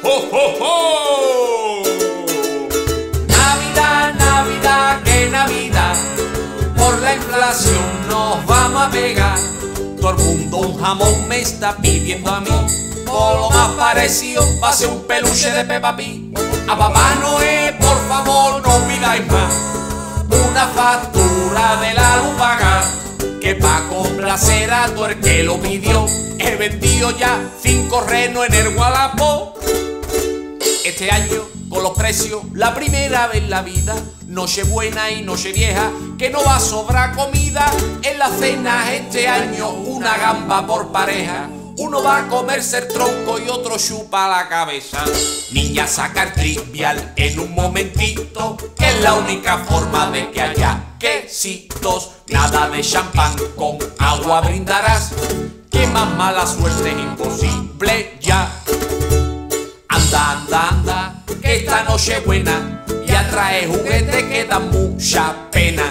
¡Oh, oh, oh! Navidad, Navidad, qué Navidad, por la inflación nos vamos a pegar. Todo el mundo un jamón me está pidiendo a mí, por lo más parecido va a ser un peluche de Peppa Pig. A Papá Noel, por favor, no pidáis más, una factura de la luz pagar, que pa' complacer a todo el que lo pidió, he vendido ya 5 renos en el Wallapop. Este año, con los precios, la primera vez en la vida, Nochebuena y Nochevieja, que no va a sobrar comida en las cenas este año, una gamba por pareja. Uno va a comerse el tronco y otro chupa la cabeza. Niña, saca el trivial en un momentito, que es la única forma de que haya quesitos. Nada de champán, con agua brindarás, que más mala suerte es imposible ya. Anda, anda, anda, que esta noche buena ya trae juguetes que dan mucha pena.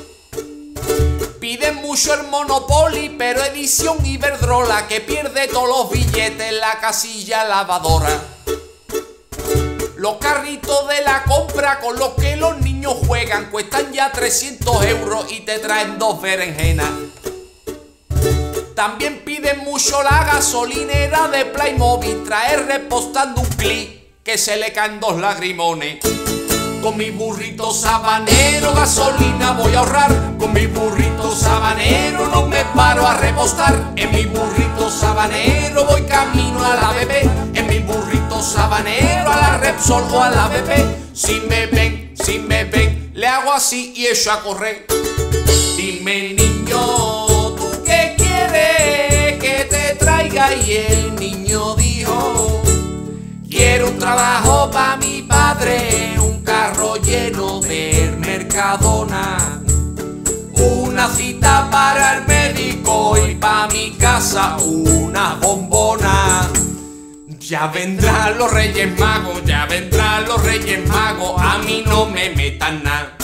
Piden mucho el Monopoly, pero edición Iberdrola, que pierde todos los billetes en la casilla lavadora. Los carritos de la compra con los que los niños juegan cuestan ya 300 € y te traen 2 berenjenas. También piden mucho la gasolinera de Playmobil, traer repostando un clic que se le caen 2 lagrimones. Con mi burrito sabanero gasolina voy a ahorrar, con mi burrito sabanero no me paro a repostar. En mi burrito sabanero voy camino a la BP, en mi burrito sabanero a la Repsol o a la BP. Si me ven, le hago así y echo a correr. Dime, niño, ¿tú qué quieres que te traiga? Y el niño dijo: quiero un trabajo pa' mi padre, un carro lleno de Mercadona, una cita para el médico y pa' mi casa una bombona. Ya vendrán los Reyes Magos, ya vendrán los Reyes Magos, a mí no me metan nada.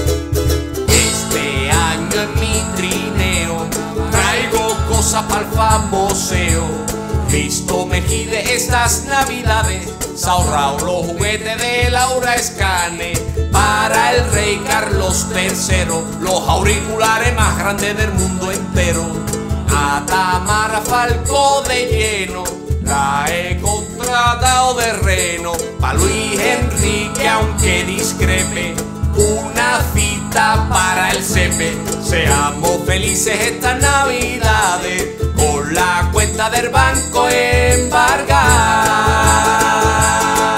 Este año en mi trineo traigo cosas para el famoseo. Cristo Mejide estas navidades se ha ahorrado los juguetes de Laura Escane para el rey Carlos III, los auriculares más grandes del mundo entero. A Tamara Falcó de lleno la he contratado de reno, pa' Luis Enrique aunque discrepe, una cita para el CP. Seamos felices estas navidades con la cuenta del banco embargada.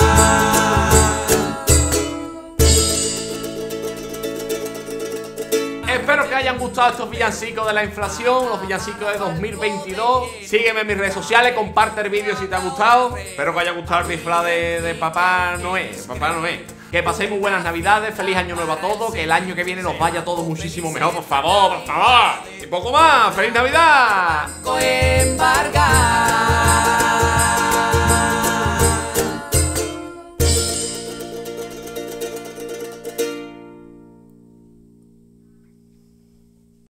Espero que hayan gustado estos villancicos de la inflación, los villancicos de 2022. Sígueme en mis redes sociales, comparte el vídeo si te ha gustado. Espero que haya gustado el disfraz de Papá Noel. Que paséis muy buenas navidades, feliz año nuevo a todos, que el año que viene nos vaya todo muchísimo mejor, por favor, por favor. Y poco más, feliz Navidad.